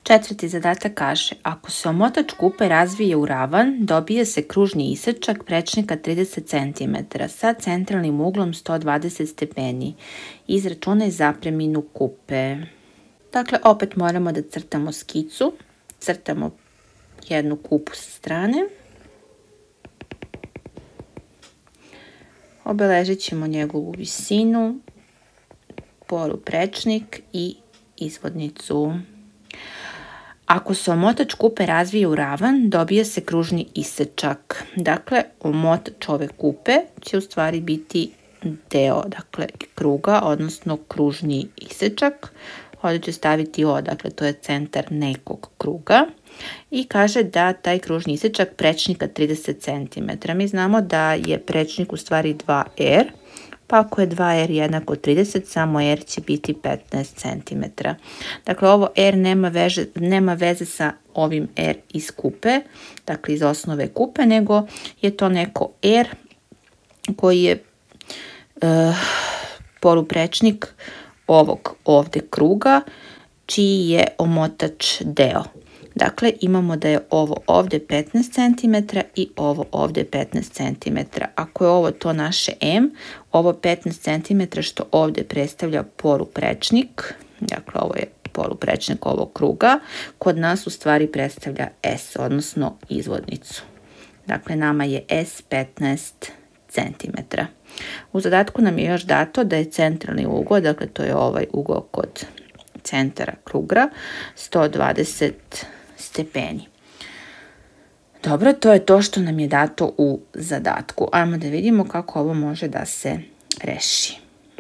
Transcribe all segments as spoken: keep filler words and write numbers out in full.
Četvrti zadatak kaže, ako se omotač kupe razvije u ravan, dobije se kružni isečak prečnika trideset centimetara sa centralnim uglom sto dvadeset stepeni. Izračunaj zapreminu kupe. Dakle, opet moramo da crtamo skicu. Crtamo jednu kupu sa strane. Obeležit ćemo njegovu visinu, poluprečnik i izvodnicu. Ako se omotač kupe razvije u ravan, dobije se kružni isečak. Dakle, omotač ove kupe će u stvari biti deo, dakle, kruga, odnosno kružni isečak. Ovdje ću staviti O, dakle, to je centar nekog kruga. I kaže da taj kružni isečak prečnika trideset centimetara. Mi znamo da je prečnik u stvari dva er, pa ako je dva er jednako trideset, samo R će biti petnaest centimetara. Dakle, ovo R nema veze, nema veze sa ovim R iz kupe, dakle iz osnove kupe, nego je to neko R koji je uh, poluprečnik ovog ovde kruga, čiji je omotač deo. Dakle, imamo da je ovo ovde petnaest centimetara i ovo ovde petnaest centimetara. Ako je ovo to naše M, ovo petnaest centimetara što ovde predstavlja poluprečnik, dakle ovo je poluprečnik ovog kruga, kod nas u stvari predstavlja S, odnosno izvodnicu. Dakle, nama je S petnaest centimetara. U zadatku nam je još dato da je centralni ugao, dakle to je ovaj ugao kod centara kruga, sto dvadeset stepeni. Dobro, to je to što nam je dato u zadatku. Ajmo da vidimo kako ovo može da se reši.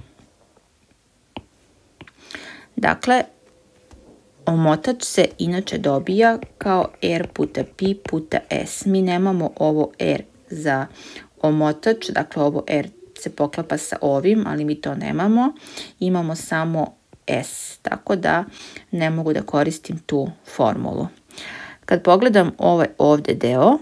Dakle, omotač se inače dobija kao R puta pi puta S. Mi nemamo ovo R za omotač, dakle ovo R se poklapa sa ovim, ali mi to nemamo. Imamo samo S, tako da ne mogu da koristim tu formulu. Kad pogledam ovaj ovde deo,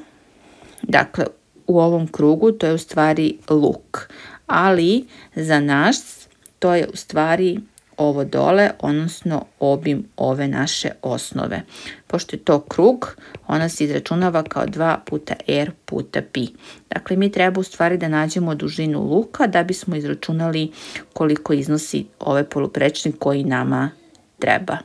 dakle u ovom krugu to je u stvari luk, ali za nas to je u stvari ovo dole, odnosno obim ove naše osnove. Pošto je to krug, ona se izračunava kao dva puta R puta pi. Dakle, mi treba u stvari da nađemo dužinu luka da bismo izračunali koliko iznosi ovaj poluprečnik koji nama treba.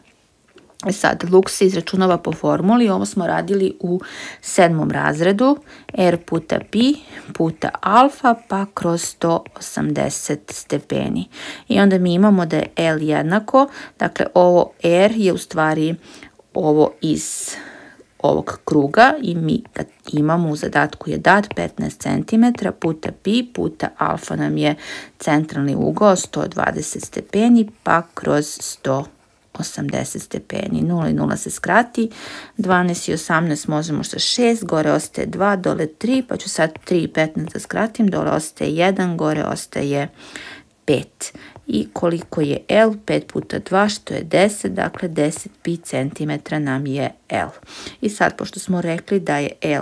Sad, luk se izračunava po formuli, ovo smo radili u sedmom razredu, R puta pi puta alfa pa kroz sto osamdeset stepeni. I onda mi imamo da je L jednako, dakle ovo R je u stvari ovo iz ovog kruga i mi kad imamo u zadatku je dat petnaest centimetara puta pi puta alfa nam je centralni ugao sto dvadeset stepeni pa kroz sto osamdeset stepeni. nula i nula se skrati, dvanaest i osamnaest možemo sa šest, gore ostaje dva, dole tri, pa ću sad tri i petnaest da skratim, dole ostaje jedan, gore ostaje pet. I koliko je L? pet puta dva, što je deset, dakle deset pi centimetra nam je L. I sad, pošto smo rekli da je L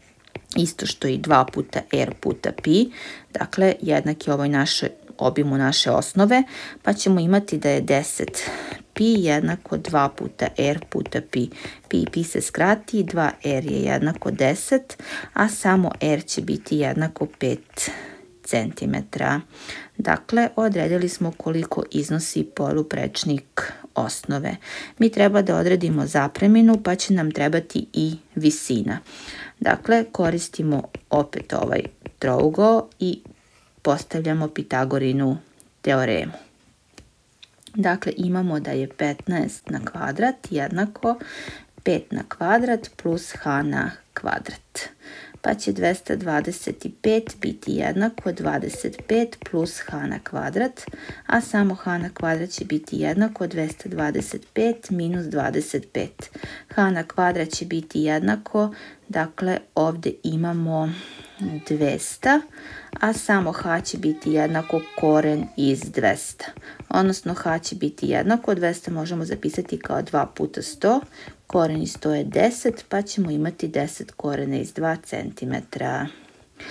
isto što i dva puta R puta pi, dakle jednak je ovoj našoj obimu naše osnove, pa ćemo imati da je deset pi jednako dva puta R puta pi. Pi i pi se skrati, dva R je jednako deset, a samo R će biti jednako pet centimetara. Dakle, odredili smo koliko iznosi poluprečnik osnove. Mi treba da odredimo zapreminu, pa će nam trebati i visina. Dakle, koristimo opet ovaj trougao i postavljamo Pitagorinu teoremu. Dakle, imamo da je petnaest na kvadrat jednako pet na kvadrat plus h na kvadrat. Pa će dvesta dvadeset pet biti jednako dvadeset pet plus h na kvadrat, a samo h na kvadrat će biti jednako dvesta dvadeset pet minus dvadeset pet. H na kvadrat će biti jednako, dakle ovdje imamo dvesta, a samo h će biti jednako koren iz dvesta. Odnosno h će biti jednako, dvesta možemo zapisati kao dva puta sto, koren iz sto je deset, pa ćemo imati deset korena iz dva centimetra.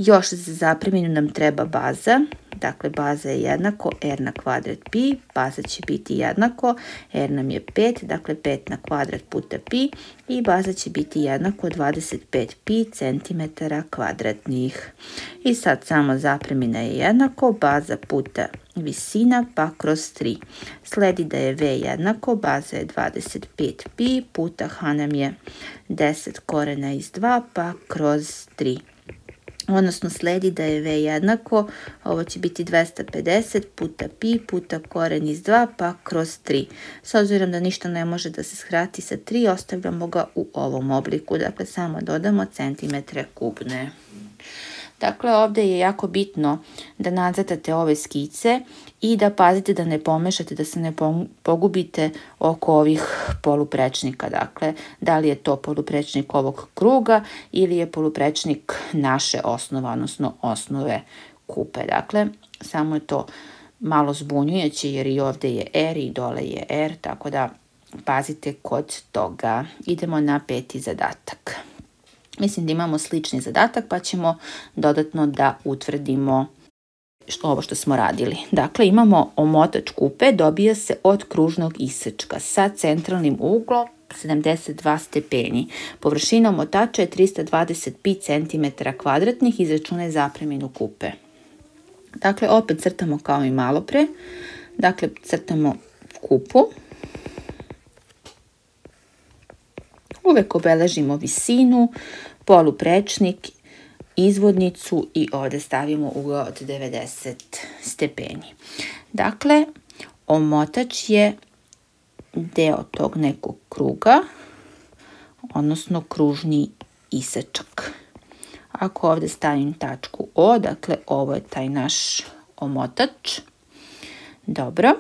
Još za zapreminu nam treba baza. Dakle, baza je jednako r na kvadrat pi, baza će biti jednako, r nam je pet, dakle pet na kvadrat puta pi i baza će biti jednako dvadeset pet pi centimetara kvadratnih. I sad samo zapremina je jednako, baza puta visina pa kroz tri. Sledi da je v jednako, baza je dvadeset pet pi puta h nam je deset korena iz dva pa kroz tri. Odnosno sledi da je v jednako, ovo će biti dvesta pedeset puta pi puta koren iz dva pa kroz tri. S obzirom da ništa ne može da se skrati sa tri, ostavljamo ga u ovom obliku. Dakle, samo dodamo centimetre kubne. Dakle, ovdje je jako bitno da nacrtate ove skice i da pazite da ne pomešate, da se ne pogubite oko ovih poluprečnika. Dakle, da li je to poluprečnik ovog kruga ili je poluprečnik naše osnove, odnosno osnove kupe. Dakle, samo je to malo zbunjujuće jer i ovdje je R i dole je R, tako da pazite kod toga. Idemo na peti zadatak. Mislim da imamo slični zadatak pa ćemo dodatno da utvrdimo ovo što smo radili. Dakle, imamo omotač kupe, dobija se od kružnog isečka sa centralnim uglom sedamdeset dva stepeni. Površina omotača je trista dvadeset pi centimetara kvadratnih, izračunaj zapreminu kupe. Dakle, opet crtamo kao i malo pre. Dakle, crtamo kupu. Uvek obeležimo visinu, poluprečnik, izvodnicu i ovdje stavimo ugao od devedeset stepeni. Dakle, omotač je deo tog nekog kruga, odnosno kružni isečak. Ako ovdje stavim tačku O, dakle ovo je taj naš omotač. Dobro.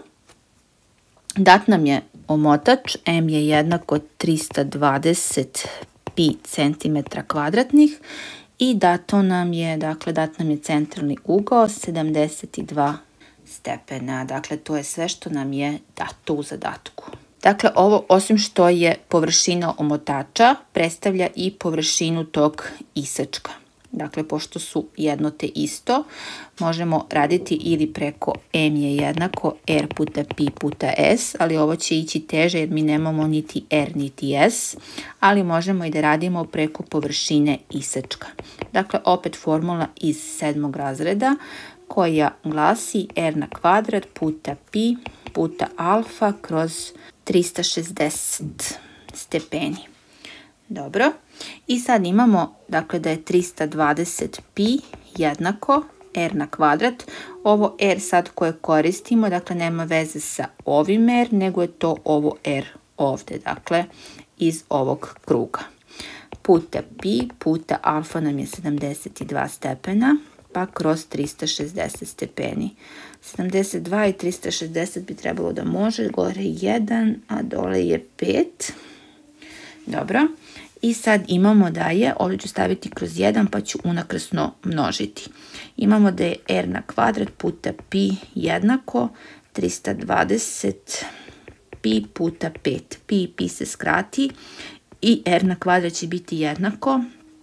Dat nam je omotač, M je jednako trista dvadeset pi centimetra kvadratnih i dato nam je, dakle, dat nam je centralni ugao sedamdeset dva stepena. Dakle, to je sve što nam je dato u zadatku. Dakle, ovo osim što je površina omotača, predstavlja i površinu tog isečka. Dakle, pošto su jedno te isto, možemo raditi ili preko M je jednako R puta pi puta S, ali ovo će ići teže jer mi nemamo niti R niti S, ali možemo i da radimo preko površine isečka. Dakle, opet formula iz sedmog razreda koja glasi R na kvadrat puta pi puta alfa kroz trista šezdeset stepeni. Dobro. I sad imamo, dakle, da je trista dvadeset pi jednako R na kvadrat. Ovo R sad koje koristimo, dakle, nema veze sa ovim R, nego je to ovo R ovdje, dakle, iz ovog kruga. Puta pi puta alfa nam je sedamdeset dva stepena, pa kroz trista šezdeset stepeni. sedamdeset dva i trista šezdeset bi trebalo da može, gore jedan, a dole je pet. Dobro. I sad imamo da je, ovdje ću staviti kroz jedan pa ću unakrsno množiti. Imamo da je R na kvadrat puta pi jednako trista dvadeset pi puta pet. Pi i pi se skrati i R na kvadrat će biti jednako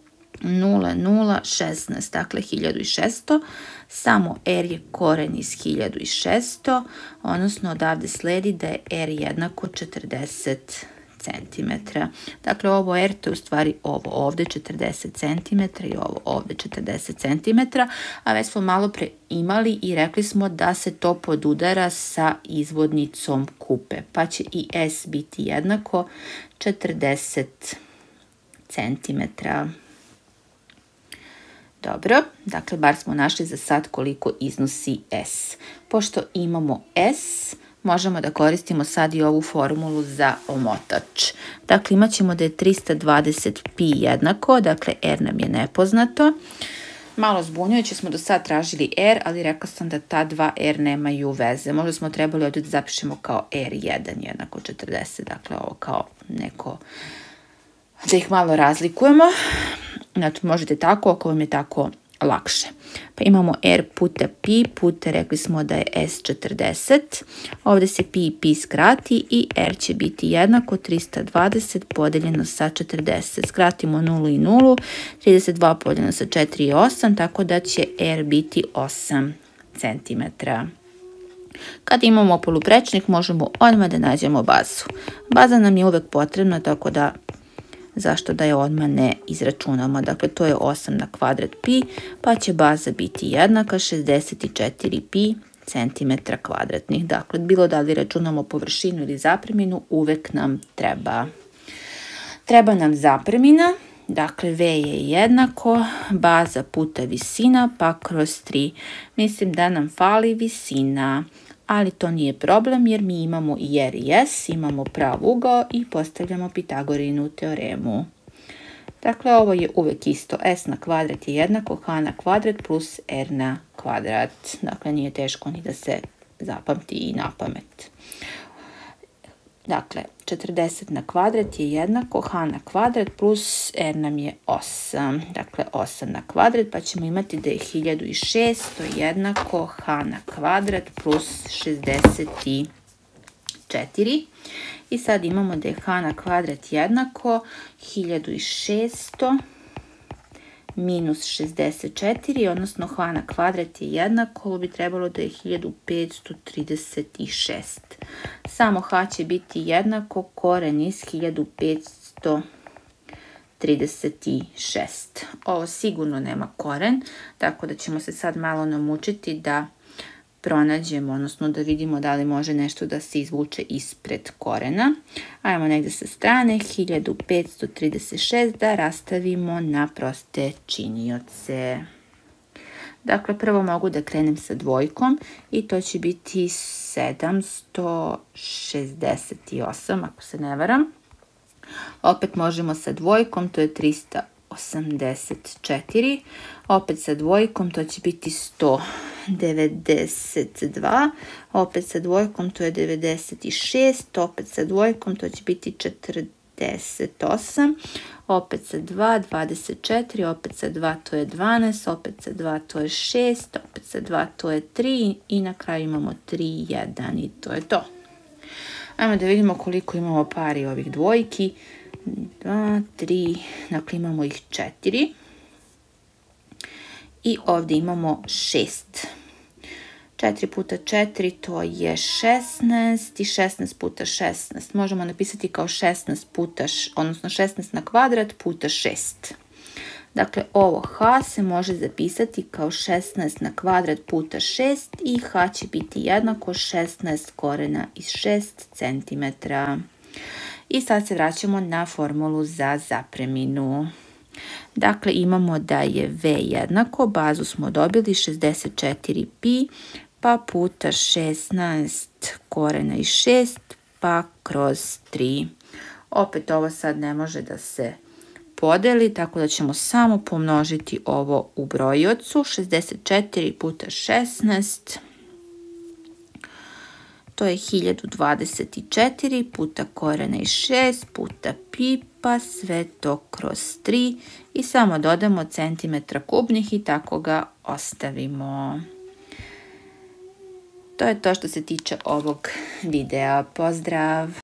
nula nula šesnaest, dakle hiljadu šesto. Samo R je koren iz hiljadu šesto, odnosno odavde sledi da je R jednako četrdeset centimetra. Dakle, ovo R to je u stvari ovo ovdje četrdeset centimetra i ovo ovdje četrdeset centimetra, a već smo malo pre imali i rekli smo da se to podudara sa izvodnicom kupe, pa će i S biti jednako četrdeset centimetra. Dobro, dakle, bar smo našli za sad koliko iznosi S. Pošto imamo S, možemo da koristimo sad i ovu formulu za omotač. Dakle, imat ćemo da je trista dvadeset pi jednako, dakle R nam je nepoznato. Malo zbunjujuće smo do sad tražili R, ali rekla sam da ta dva R nemaju veze. Možda smo trebali ovdje da zapišemo kao R jedan jednako četrdeset, dakle ovo kao neko, da ih malo razlikujemo. Znači, možete tako ako vam je tako lakše. Pa imamo r puta pi puta, rekli smo da je s četrdeset. Ovdje se pi i pi skrati i r će biti jednako trista dvadeset podeljeno sa četrdeset. Skratimo nulu i nulu, trideset dva podeljeno sa četiri i osam, tako da će r biti osam centimetara. Kad imamo poluprečnik možemo odmah da nađemo bazu. Baza nam je uvek potrebna, tako da zašto da je odmah ne izračunamo. Dakle, to je osam na kvadrat pi, pa će baza biti jednaka šezdeset četiri pi centimetra kvadratnih. Dakle, bilo da li računamo površinu ili zapreminu, uvek nam treba. Treba nam zapremina, dakle V je jednako baza puta visina pa kroz tri. Mislim da nam fali visina, ali to nije problem jer mi imamo i r i s, imamo prav ugao i postavljamo Pitagorinu teoremu. Dakle, ovo je uvek isto. S na kvadrat je jednako h na kvadrat plus r na kvadrat. Dakle, nije teško ni da se zapamti i na pamet. Dakle, četrdeset na kvadrat je jednako h na kvadrat plus r nam je osam. Dakle, osam na kvadrat, pa ćemo imati da je hiljadu šesto jednako h na kvadrat plus šezdeset četiri. I sad imamo da je h na kvadrat jednako hiljadu šesto minus šezdeset četiri, odnosno h na kvadrat je jednako, ovo bi trebalo da je hiljadu petsto trideset šest. Samo h će biti jednako koren iz hiljadu petsto trideset šest. Ovo sigurno nema koren, tako da ćemo se sad malo namučiti da pronađemo, odnosno da vidimo da li može nešto da se izvuče ispred korena. Ajmo negde sa strane, hiljadu petsto trideset šest da rastavimo na proste činioce. Dakle, prvo mogu da krenem sa dvojkom i to će biti sedamsto šezdeset osam, ako se ne varam. Opet možemo sa dvojkom, to je trista osamdeset četiri. Opet sa dvojkom, to će biti sto devedeset dva. Opet sa dvojkom, to je devedeset šest. Opet sa dvojkom, to će biti četrdeset osam. Opet sa dva, dvadeset četiri. Opet sa dva, to je dvanaest. Opet sa dva, to je šest. Opet sa dva, to je tri. I na kraju imamo tri, jedan i to je to. Ajmo da vidimo koliko imamo pari ovih dvojki. dva, tri, dakle imamo ih četiri. I ovdje imamo šest. četiri puta četiri, to je šesnaest i šesnaest puta šesnaest. Možemo napisati kao šesnaest puta, odnosno šesnaest na kvadrat puta šest. Dakle, ovo h se može zapisati kao šesnaest na kvadrat puta šest i h će biti jednako šesnaest korena iz šest centimetara. I sad se vraćamo na formulu za zapreminu. Dakle, imamo da je V jednako, bazu smo dobili šezdeset četiri pi, pa puta šesnaest korena iz šest, pa kroz tri. Opet ovo sad ne može da se podeli, tako da ćemo samo pomnožiti ovo u brojiocu. šezdeset četiri puta šesnaest, to je hiljadu dvadeset četiri puta korena iz šest puta pi, pa sve to kroz tri i samo dodamo centimetra kubnih i tako ga ostavimo. To je to što se tiče ovog videa. Pozdrav!